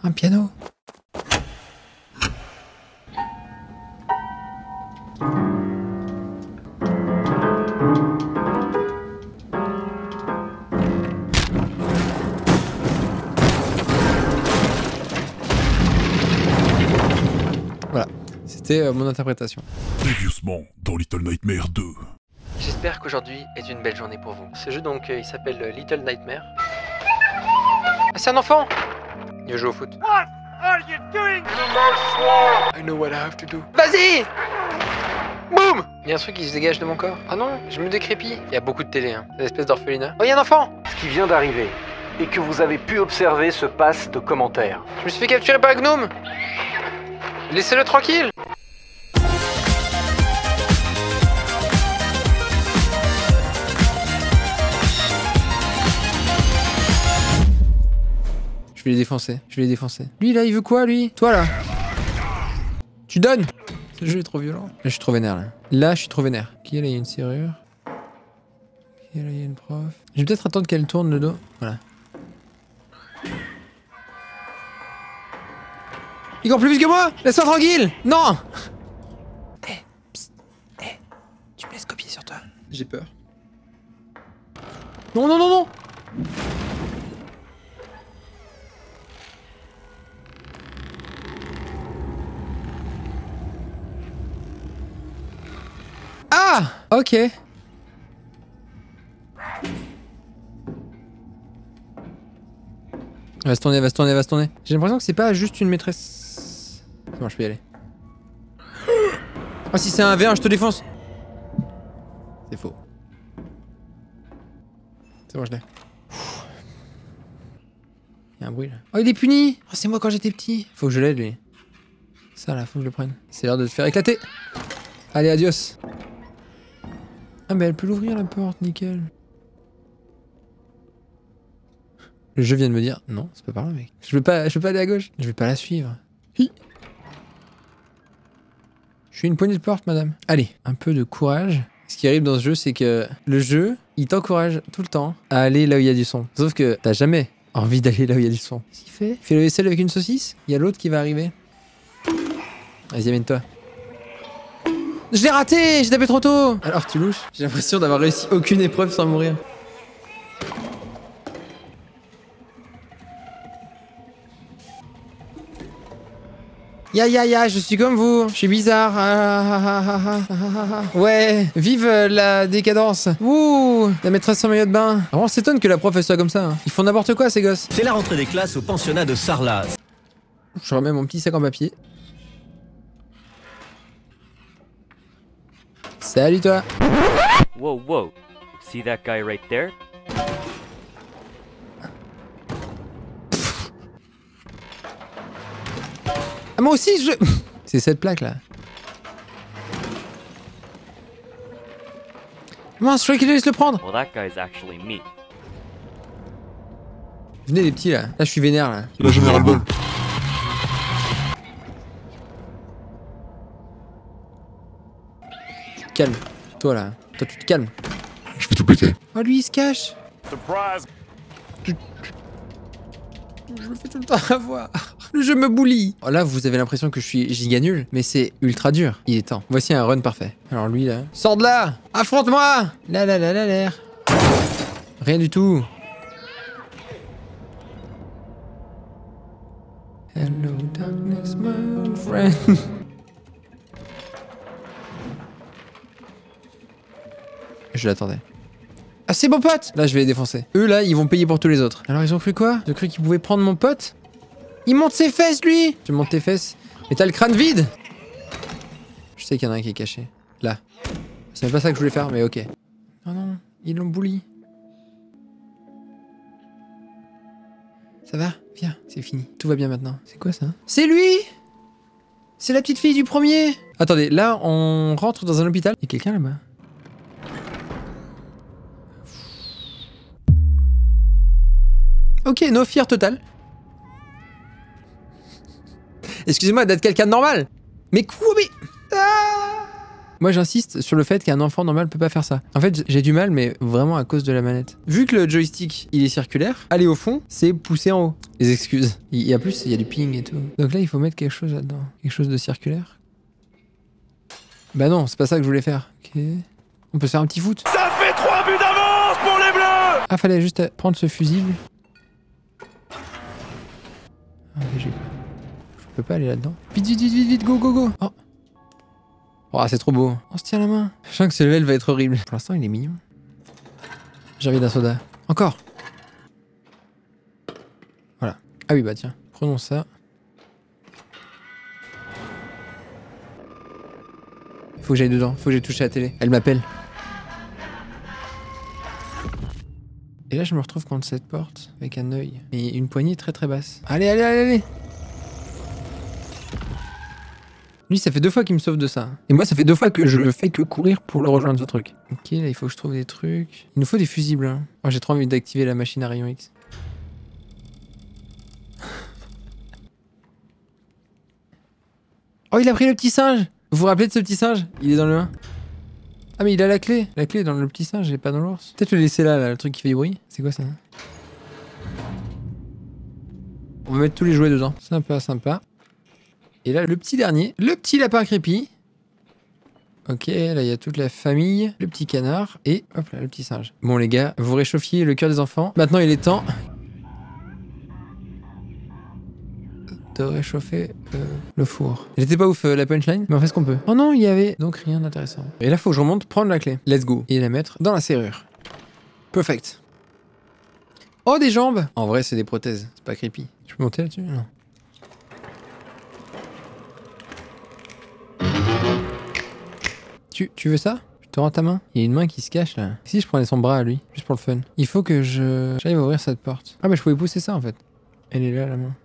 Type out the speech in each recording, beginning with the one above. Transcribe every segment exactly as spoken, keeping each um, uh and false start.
Un piano. Voilà, c'était euh, mon interprétation. Previously dans Little Nightmares deux. J'espère qu'aujourd'hui est une belle journée pour vous. Ce jeu donc, euh, il s'appelle euh, Little Nightmares. Ah, c'est un enfant! Il joue au foot. What are you doing? I know what I have to do. Vas-y! Boum! Il y a un truc qui se dégage de mon corps. Ah non, je me décrépis. Il y a beaucoup de télé, hein. Cette espèce d'orphelinat. Oh, il y a un enfant! Ce qui vient d'arriver et que vous avez pu observer se passe de commentaires. Je me suis fait capturer par un gnome! Laissez-le tranquille! Je vais les défoncer, je vais les défoncer. Lui là, il veut quoi lui? Toi là? Tu donnes? Ce jeu est trop violent. Là, je suis trop vénère là. Là, je suis trop vénère. Ok, là, il y a une serrure. Ok, là, il y a une prof. Je vais peut-être attendre qu'elle tourne le dos. Voilà. Il court plus vite que moi! Laisse-moi tranquille! Non! Eh, hey, psst, eh, hey, tu me laisses copier sur toi. J'ai peur. Non, non, non, non! Ah! Ok. Elle va se tourner, elle va se tourner, elle va se tourner. J'ai l'impression que c'est pas juste une maîtresse. C'est bon, je peux y aller. Ah, si c'est un V un, je te défonce. C'est faux. C'est bon, je l'ai. Il y a un bruit là. Oh, il est puni! Oh, c'est moi quand j'étais petit. Faut que je l'aide lui. Ça là, faut que je le prenne. C'est l'heure de se faire éclater. Allez, adios. Ah, mais elle peut l'ouvrir la porte, nickel. Le jeu vient de me dire non, c'est pas par là, mec. Je veux pas, je veux pas aller à gauche. Je vais pas la suivre. Hi. Je suis une poignée de porte, madame. Allez, un peu de courage. Ce qui arrive dans ce jeu, c'est que le jeu, il t'encourage tout le temps à aller là où il y a du son. Sauf que t'as jamais envie d'aller là où il y a du son. Qu'est-ce qu'il fait? Il fait le vaisselle avec une saucisse. Il y a l'autre qui va arriver. Vas-y, amène-toi. Je l'ai raté, j'ai tapé trop tôt. Alors tu louches. J'ai l'impression d'avoir réussi aucune épreuve sans mourir. Ya ya ya, je suis comme vous, je suis bizarre. Ah, ah, ah, ah, ah, ah. Ouais, vive la décadence. Ouh, la maîtresse en maillot de bain. Alors on s'étonne que la prof elle soit comme ça. Hein. Ils font n'importe quoi ces gosses. C'est la rentrée des classes au pensionnat de Sarlat. Je remets mon petit sac en papier. Salut toi. Whoa, whoa. See that guy right there? Ah, moi aussi je... C'est cette plaque là. Mince, je croyais qu'il allait se le prendre. Well, that guy's actually me. Venez les petits là. Là je suis vénère là. La Général Ball. Tu te calmes. Toi là. Toi tu te calmes. Je vais tout péter. Oh lui il se cache. Surprise. Tu... Je me fais tout le temps avoir. Le jeu me bully. Oh, là, vous avez l'impression que je suis giga nul, mais c'est ultra dur. Il est temps. Voici un run parfait. Alors lui, là... Sors de là! Affronte-moi! Là, là, là, là, l'air. Rien du tout. Hello, darkness, my old friend. Je l'attendais. Ah, c'est mon pote! Là, je vais les défoncer. Eux, là, ils vont payer pour tous les autres. Alors, ils ont cru quoi? Ils ont cru qu'ils pouvaient prendre mon pote? Il monte ses fesses, lui! Tu montes tes fesses, mais t'as le crâne vide! Je sais qu'il y en a un qui est caché. Là. C'est même pas ça que je voulais faire, mais ok. Oh non, ils l'ont bully. Ça va? Viens, c'est fini. Tout va bien maintenant. C'est quoi ça? C'est lui! C'est la petite fille du premier! Attendez, là, on rentre dans un hôpital. Il y a quelqu'un là-bas? Ok, no fear total. Excusez-moi d'être quelqu'un de normal. Mais quoi, mais... Ah Moi j'insiste sur le fait qu'un enfant normal peut pas faire ça. En fait j'ai du mal mais vraiment à cause de la manette. Vu que le joystick il est circulaire, aller au fond c'est pousser en haut. Les excuses. Il y a plus, il y a du ping et tout. Donc là il faut mettre quelque chose là-dedans. Quelque chose de circulaire. Bah non, c'est pas ça que je voulais faire. Ok. On peut se faire un petit foot. Ça fait trois buts d'avance pour les Bleus. Ah fallait juste prendre ce fusible. Ah, j'ai peur. Je peux pas aller là-dedans. Vite, vite, vite, vite, vite, go, go, go. Oh, oh c'est trop beau. On se tient la main. Je sens que ce level va être horrible. Pour l'instant, il est mignon. J'ai envie d'un soda. Encore. Voilà. Ah oui, bah tiens. Prenons ça. Faut que j'aille dedans. Faut que j'aille toucher la télé. Elle m'appelle. Et là, je me retrouve contre cette porte avec un œil et une poignée très très basse. Allez, allez, allez, allez. Lui, ça fait deux fois qu'il me sauve de ça. Et moi, ça fait deux fois que je fais que courir pour le rejoindre ce truc. Ok, là, il faut que je trouve des trucs. Il nous faut des fusibles. Hein. Oh, j'ai trop envie d'activer la machine à rayon X. Oh, il a pris le petit singe. Vous vous rappelez de ce petit singe? Il est dans le un. Ah, mais il a la clé. La clé est dans le petit singe et pas dans l'ours. Peut-être le laisser là, là, le truc qui fait du bruit. C'est quoi ça? On va mettre tous les jouets dedans. Sympa, sympa. Et là, le petit dernier, le petit lapin crépi. Ok, là, il y a toute la famille, le petit canard et hop là, le petit singe. Bon, les gars, vous réchauffiez le cœur des enfants. Maintenant, il est temps de réchauffer euh, le four. J'étais pas ouf, euh, la punchline, mais on fait ce qu'on peut. Oh non, il y avait donc rien d'intéressant. Et là, faut que je remonte, prendre la clé. Let's go. Et la mettre dans la serrure. Perfect. Oh, des jambes! En vrai, c'est des prothèses, c'est pas creepy. Je peux monter là-dessus? Non. Tu, tu veux ça? Je te rends ta main. Il y a une main qui se cache là. Si je prenais son bras à lui, juste pour le fun. Il faut que je... j'arrive à ouvrir cette porte. Ah bah je pouvais pousser ça en fait. Elle est là la main.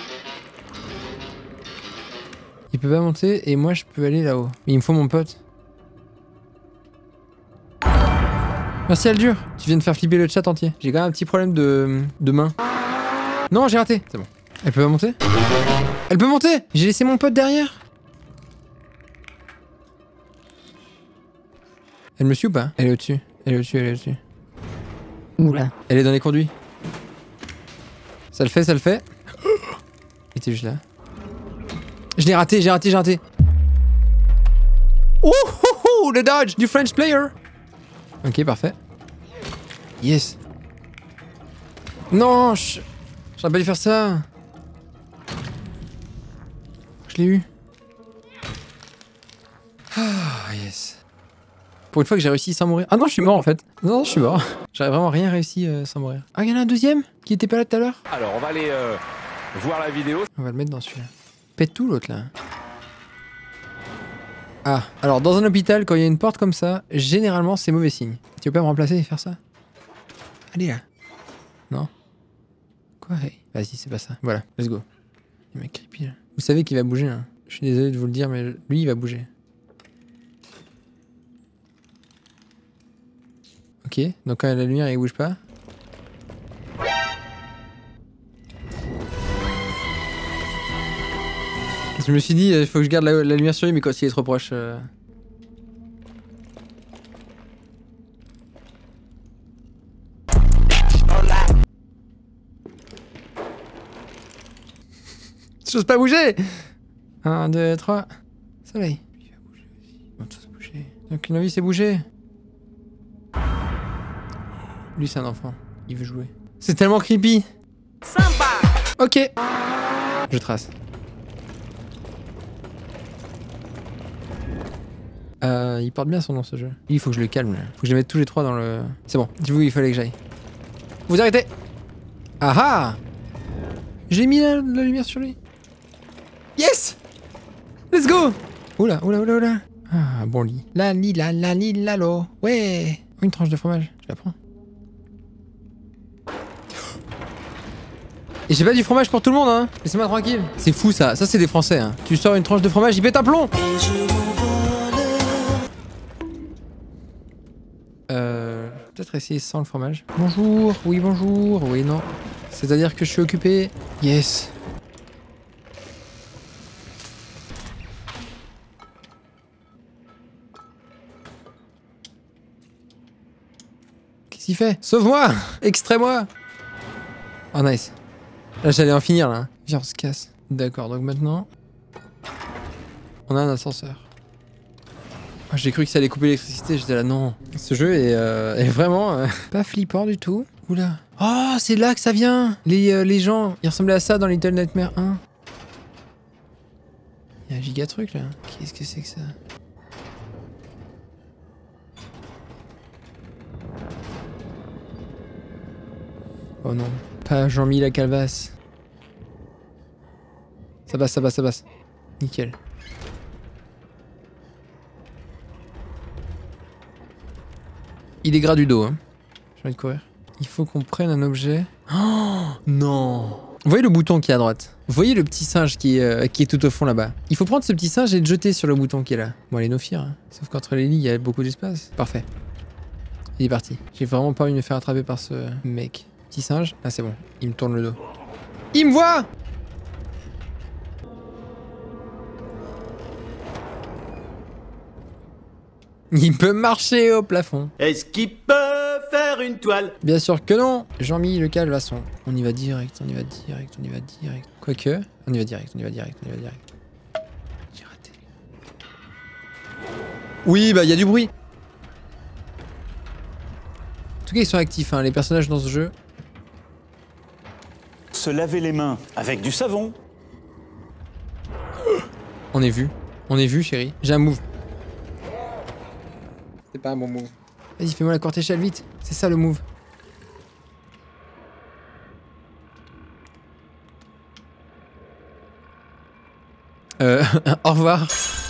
Il peut pas monter et moi je peux aller là-haut. Mais il me faut mon pote. Merci Aldur. Tu viens de faire flipper le chat entier. J'ai quand même un petit problème de, de main. Non, j'ai raté. C'est bon. Elle peut pas monter? Elle peut monter! J'ai laissé mon pote derrière. Elle me suit ou pas? Elle est au-dessus. Elle est au-dessus, elle est au-dessus. Oula. Elle est dans les conduits. Ça le fait, ça le fait. Il était juste là. Je l'ai raté, j'ai raté, j'ai raté. Oh, oh, oh, le dodge du French player. Ok, parfait. Yes. Non, je... j'aurais pas dû faire ça. Je l'ai eu. Ah, yes. Pour une fois que j'ai réussi sans mourir. Ah non, je suis mort en fait. Non, je suis mort. J'aurais vraiment rien réussi euh, sans mourir. Ah, il y en a un deuxième qui était pas là tout à l'heure. Alors, on va aller euh, voir la vidéo. On va le mettre dans celui-là. Pète tout l'autre là. Ah, alors dans un hôpital, quand il y a une porte comme ça, généralement c'est mauvais signe. Tu veux pas me remplacer et faire ça? Allez là. Non? Quoi? Hey. Vas-y, c'est pas ça. Voilà, let's go. Il m'a creepy là. Vous savez qu'il va bouger hein. Je suis désolé de vous le dire, mais lui il va bouger. Ok, donc quand il y a la lumière il bouge pas. Je me suis dit, il faut que je garde la, la lumière sur lui, mais quand il est trop proche... Euh... J'ose pas bouger. un, deux, trois... Soleil. Il va bouger aussi. Ils vont tous bouger. Donc une envie c'est bouger. Lui c'est un enfant. Il veut jouer. C'est tellement creepy. Sympa. Ok. Je trace. Euh, il porte bien son nom ce jeu. Il faut que je le calme là. Faut que je les mette tous les trois dans le... C'est bon, dis-vous il fallait que j'aille. Vous arrêtez. Ah ah. J'ai mis la, la lumière sur lui. Yes. Let's go. Oula, oula, oula, oula. Ah, bon lit. La li la la li la lo. Ouais. Une tranche de fromage, je la prends. Et j'ai pas du fromage pour tout le monde hein. Laissez-moi tranquille. C'est fou ça, ça c'est des Français hein. Tu sors une tranche de fromage, il pète un plomb. Euh... Peut-être essayer sans le fromage. Bonjour, oui bonjour, oui non. C'est-à-dire que je suis occupé. Yes. Qu'est-ce qu'il fait? Sauve-moi! Extrais-moi! Oh nice. Là j'allais en finir là. Viens on se casse. D'accord, donc maintenant... On a un ascenseur. Oh, j'ai cru que ça allait couper l'électricité, j'étais là non. Ce jeu est, euh, est vraiment euh, pas flippant du tout. Oula. Oh c'est là que ça vient! Les, euh, les gens, ils ressemblaient à ça dans Little Nightmares un. Il y a un giga truc là. Qu'est-ce que c'est que ça? Oh non. Pas Jean-Mi la calvasse. Ça passe, ça passe, ça passe. Nickel. Il est gras du dos, hein. J'ai envie de courir. Il faut qu'on prenne un objet. Oh non! Vous voyez le bouton qui est à droite? Vous voyez le petit singe qui est, euh, qui est tout au fond là-bas? Il faut prendre ce petit singe et le jeter sur le bouton qui est là. Bon, allez, no fear. Hein. Sauf qu'entre les lits, il y a beaucoup d'espace. Parfait. Il est parti. J'ai vraiment pas envie de me faire attraper par ce mec. Petit singe. Ah, c'est bon. Il me tourne le dos. Il me voit! Il peut marcher au plafond. Est-ce qu'il peut faire une toile? Bien sûr que non. Jean-Mi le calvasson. On y va direct, on y va direct, on y va direct. Quoique, on y va direct, on y va direct, on y va direct. J'ai raté. Oui, bah il y a du bruit. En tout cas, ils sont actifs, hein, les personnages dans ce jeu. Se laver les mains avec du savon. On est vu. On est vu, chérie. J'ai un move. C'est pas un bon move. Vas-y, fais-moi la courte échelle, vite. C'est ça le move. Euh, au revoir.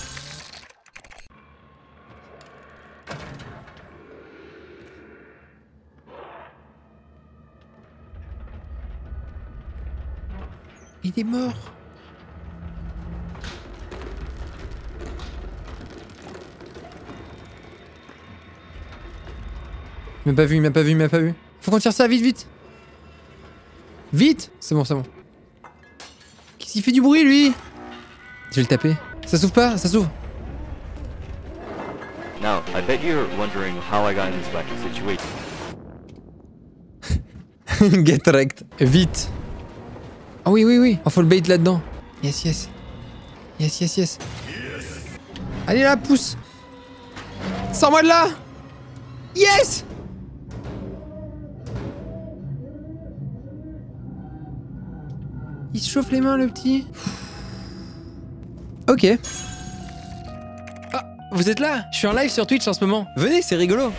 Il est mort. Il m'a pas vu, il m'a pas vu, il m'a pas vu. Faut qu'on tire ça, vite, vite. Vite. C'est bon, c'est bon. Qu'est-ce qu'il fait du bruit, lui? Je vais le taper. Ça s'ouvre pas? Ça s'ouvre. Now, I bet you're wondering how I got in this fucking situation. Get wrecked. Vite. Oh oui, oui, oui. Oh, faut le bait là-dedans. Yes, yes. Yes, yes, yes. Allez là, pousse. Sors-moi de là. Yes. Il se chauffe les mains, le petit. Ok. Ah, vous êtes là? Je suis en live sur Twitch en ce moment. Venez, c'est rigolo.